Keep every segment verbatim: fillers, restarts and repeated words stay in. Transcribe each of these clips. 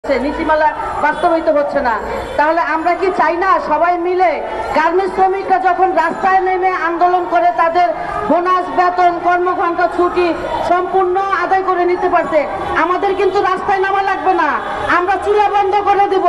নীতিমালা বাস্তবায়িত হচ্ছে না। তাহলে আমরা কি চাই না সবাই মিলে গার্মেন্টস শ্রমিকরা যখন রাস্তায় নেমে আন্দোলন করে তাদের বোনাস, বেতন, কর্মঘণ্টা, ছুটি সম্পূর্ণ আদায় করে নিতে পারছে, আমাদের কিন্তু রাস্তায় নামা লাগবে না। আমরা চুলা বন্ধ করে দেব,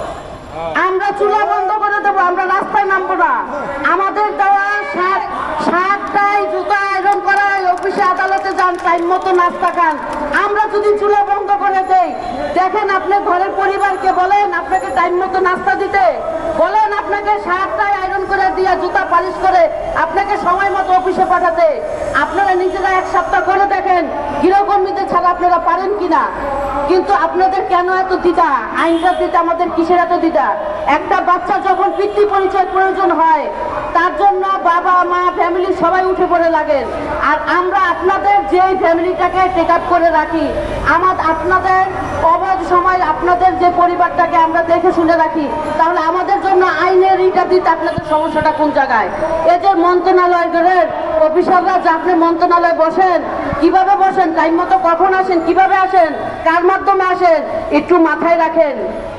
আমরা চুলা বন্ধ করে দেব, আমরা রাস্তায় নামবো না। আমাদের দেওয়া সাত সাতটায় জুতা আয়রন করায়, অফিসে আদালতে যান, টাইম মতো নাস্তা খান। আমরা যদি চুলা বন্ধ করে দেই, দেখেন আপনি ঘরের পরিবারকে বলেন আপনাকে টাইম মতো নাস্তা দিতে, বলেন আপনাকে সাতটায় আয়রন করে দিয়ে জুতা পালিশ করে আপনাকে সময় মতো অফিসে পাঠাতে, আপনারা নিজেরা এক সপ্তাহ করে দেখেন গৃহকর্মীদের ছাড়া আপনারা পারেন কিনা। কিন্তু আপনাদের কেন এত দ্বিধা? আইনটা দিতে আমাদের কিসের এত দ্বিধা? একটা বাচ্চা যখন পিতৃ পরিচয় প্রয়োজন হয়, তার জন্য বাবা মা ফ্যামিলি সবাই উঠে পড়ে লাগেন। আর আমরা আপনাদের যে ফ্যামিলিটাকে টেক আপ করে রাখি, আমাদের আপনাদের অবাধ সময় আপনাদের যে পরিবারটাকে আমরা দেখে শুনে রাখি, তাহলে আমাদের জন্য আইনের ইটা দিতে আপনাদের সমস্যাটা কোন জায়গায়? এই যে মন্ত্রণালয়ের অফিসাররা যে আপনি মন্ত্রণালয়ে বসেন, কিভাবে বসেন, টাইম মতো কখন আসেন, কিভাবে আসেন, কার মাধ্যমে আসেন, একটু মাথায় রাখেন,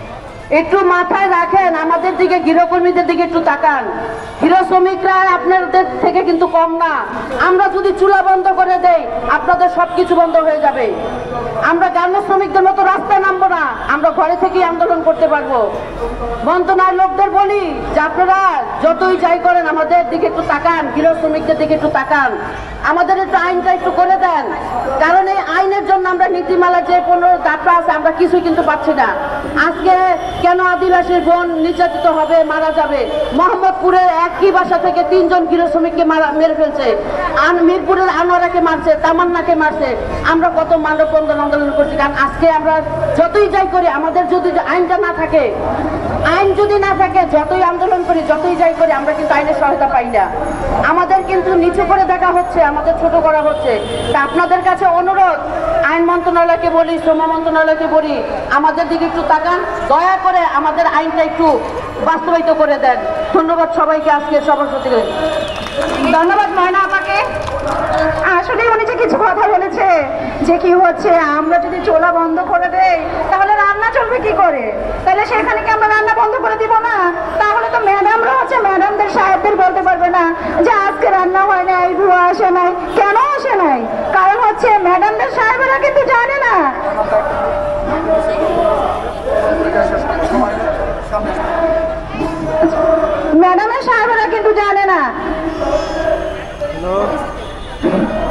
একটু মাথায় রাখেন। আমাদের দিকে, গৃহকর্মীদের দিকে একটু তাকান। গৃহ শ্রমিকরা আপনাদের থেকে কিন্তু কম না। আমরা যদি চুলা বন্ধ করে দেই, আপনাদের সবকিছু বন্ধ হয়ে যাবে। আমরা গার্মেন্টস শ্রমিকদের মতো রাস্তায় নামবো না, আমরা ঘরে থেকেই আন্দোলন করতে পারবো। মন্ত্রণালয়ের লোকদের বলি যে আপনারা যতই যাই করেন আমাদের দিকে একটু তাকান, গৃহ শ্রমিকদের দিকে একটু তাকান, আমাদের একটু আইনটা একটু করে দেন। কারণ এই আইনের জন্য আমরা নীতিমালা যে পনেরো দাপটা আছে, আমরা কিছুই কিন্তু পাচ্ছি না। আজকে কেন আদিবাসীর বোন নির্যাতিত হবে, মারা যাবে? মোহাম্মদপুরের একই বাসা থেকে তিনজন গৃহ শ্রমিককে মারা মেরে ফেলছে, আর মিরপুরের আনোয়ারাকে মারছে, তামান্নাকে মারছে। আমরা কত মানববন্ধন আন্দোলন করছি। কারণ আজকে আমরা যতই যাই করি, আমাদের যদি আইনটা না থাকে, আইন যদি না থাকে, যতই আন্দোলন করি, যতই যাই করি, আমরা কিন্তু আইনের সহায়তা পাই না। আমাদের কিন্তু নিচু করে দেখা হচ্ছে, আমাদের ছোট করা হচ্ছে। তা আপনাদের কাছে অনুরোধ, আইন মন্ত্রণালয়কে বলি, শ্রম মন্ত্রণালয়কে বলি, আমাদের দিকে একটু তাকান, দয়া করে আমাদের আইনটা একটু বাস্তবায়িত করে দেন। ধন্যবাদ সবাইকে, আজকে সভাপতি। ধন্যবাদ ময়না আপাকে। আসলে উনি যে কিছু কথা বলেছে যে কি হচ্ছে, আমরা যদি চুলা বন্ধ করে দেই তাহলে রান্না চলবে কি করে? তাহলে সেখানে কি আমরা রান্না বন্ধ করে দিব না? তাহলে তো ম্যাডামরা হচ্ছে, ম্যাডামদের সাহেবদের বলতে পারবে না যে আজকে রান্না হয় নাই, ধোয়া আসে নাই। কেন আসে নাই? কারণ হচ্ছে ম্যাডামদের সাহেবেরা কিন্তু জানে না। ম্যাডামের সাহেবেরা কিন্তু জানে না।